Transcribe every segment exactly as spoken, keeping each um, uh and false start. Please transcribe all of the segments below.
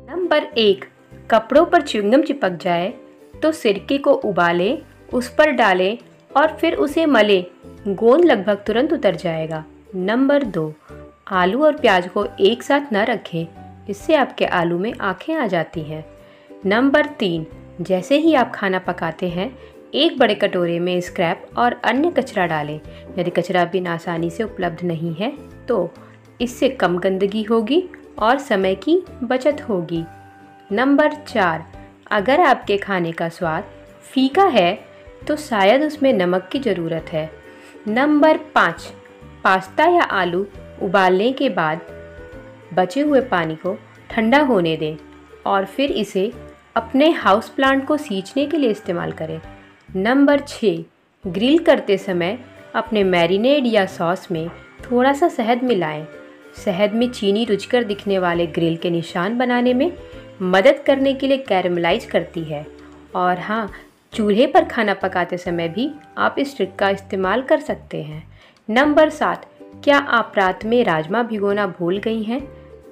Number एक, कपड़ों पर च्युइंगम चिपक जाए तो सिरके को उबालें, उस पर डालें और फिर उसे मलें। गोंद लगभग तुरंत उतर जाएगा। नंबर दो, आलू और प्याज को एक साथ न रखें, इससे आपके आलू में आँखें आ जाती हैं। नंबर तीन, जैसे ही आप खाना पकाते हैं एक बड़े कटोरे में स्क्रैप और अन्य कचरा डालें। यदि कचरा बिन आसानी से उपलब्ध नहीं है तो इससे कम गंदगी होगी और समय की बचत होगी। नंबर चार, अगर आपके खाने का स्वाद फीका है तो शायद उसमें नमक की ज़रूरत है। नंबर पाँच, पास्ता या आलू उबालने के बाद बचे हुए पानी को ठंडा होने दें और फिर इसे अपने हाउस प्लांट को सींचने के लिए इस्तेमाल करें। नंबर छः, ग्रिल करते समय अपने मैरिनेड या सॉस में थोड़ा सा शहद मिलाएं। शहद में चीनी रुचिकर दिखने वाले ग्रिल के निशान बनाने में मदद करने के लिए कैरेमलाइज करती है। और हाँ, चूल्हे पर खाना पकाते समय भी आप इस ट्रिक का इस्तेमाल कर सकते हैं। नंबर सात, क्या आप रात में राजमा भिगोना भूल गई हैं?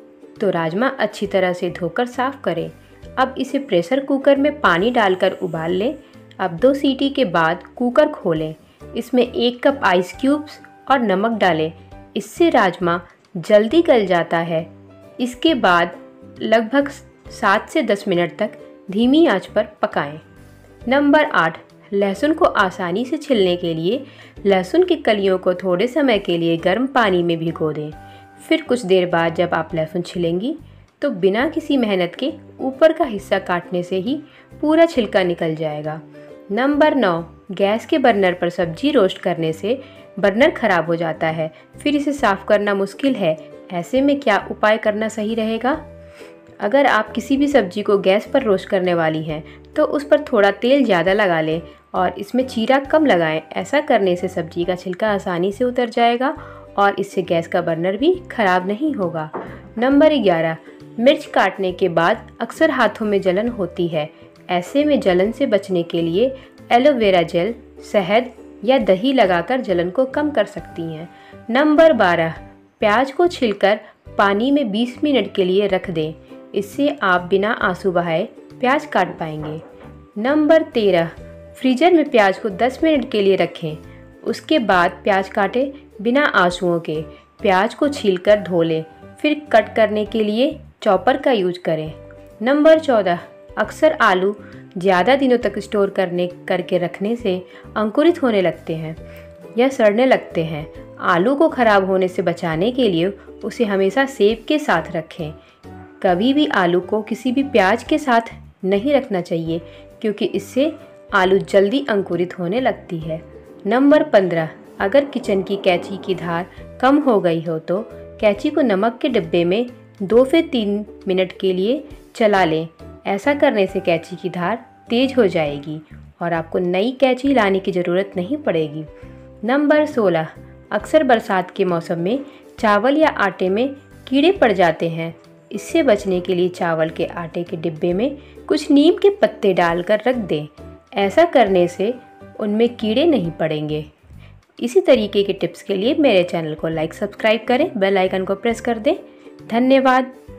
तो राजमा अच्छी तरह से धोकर साफ़ करें। अब इसे प्रेशर कुकर में पानी डालकर उबाल लें। अब दो सीटी के बाद कुकर खोलें, इसमें एक कप आइस क्यूब्स और नमक डालें। इससे राजमा जल्दी गल जाता है। इसके बाद लगभग सात से दस मिनट तक धीमी आंच पर पकाएं। नंबर आठ, लहसुन को आसानी से छिलने के लिए लहसुन की कलियों को थोड़े समय के लिए गर्म पानी में भिगो दें। फिर कुछ देर बाद जब आप लहसुन छिलेंगी तो बिना किसी मेहनत के ऊपर का हिस्सा काटने से ही पूरा छिलका निकल जाएगा। नंबर नौ, गैस के बर्नर पर सब्जी रोस्ट करने से बर्नर खराब हो जाता है, फिर इसे साफ़ करना मुश्किल है। ऐसे में क्या उपाय करना सही रहेगा? अगर आप किसी भी सब्जी को गैस पर रोस्ट करने वाली हैं तो उस पर थोड़ा तेल ज़्यादा लगा लें और इसमें चीरा कम लगाएं। ऐसा करने से सब्जी का छिलका आसानी से उतर जाएगा और इससे गैस का बर्नर भी खराब नहीं होगा। नंबर ग्यारह, मिर्च काटने के बाद अक्सर हाथों में जलन होती है। ऐसे में जलन से बचने के लिए एलोवेरा जेल, शहद या दही लगाकर जलन को कम कर सकती हैं। नंबर बारह, प्याज को छिलकर पानी में बीस मिनट के लिए रख दें। इससे आप बिना आंसू बहाए प्याज काट पाएंगे। नंबर तेरह, फ्रीजर में प्याज को दस मिनट के लिए रखें। उसके बाद प्याज काटें बिना आंसुओं के। प्याज को छीलकर धो लें, फिर कट करने के लिए चॉपर का यूज करें। नंबर चौदह, अक्सर आलू ज़्यादा दिनों तक स्टोर करने करके रखने से अंकुरित होने लगते हैं या सड़ने लगते हैं। आलू को खराब होने से बचाने के लिए उसे हमेशा सेब के साथ रखें। कभी भी आलू को किसी भी प्याज के साथ नहीं रखना चाहिए क्योंकि इससे आलू जल्दी अंकुरित होने लगती है। नंबर पंद्रह, अगर किचन की कैंची की धार कम हो गई हो तो कैंची को नमक के डिब्बे में दो से तीन मिनट के लिए चला लें। ऐसा करने से कैंची की धार तेज हो जाएगी और आपको नई कैंची लाने की ज़रूरत नहीं पड़ेगी। नंबर सोलह, अक्सर बरसात के मौसम में चावल या आटे में कीड़े पड़ जाते हैं। इससे बचने के लिए चावल के आटे के डिब्बे में कुछ नीम के पत्ते डालकर रख दें। ऐसा करने से उनमें कीड़े नहीं पड़ेंगे। इसी तरीके के टिप्स के लिए मेरे चैनल को लाइक सब्सक्राइब करें, बेल आइकन को प्रेस कर दें। धन्यवाद।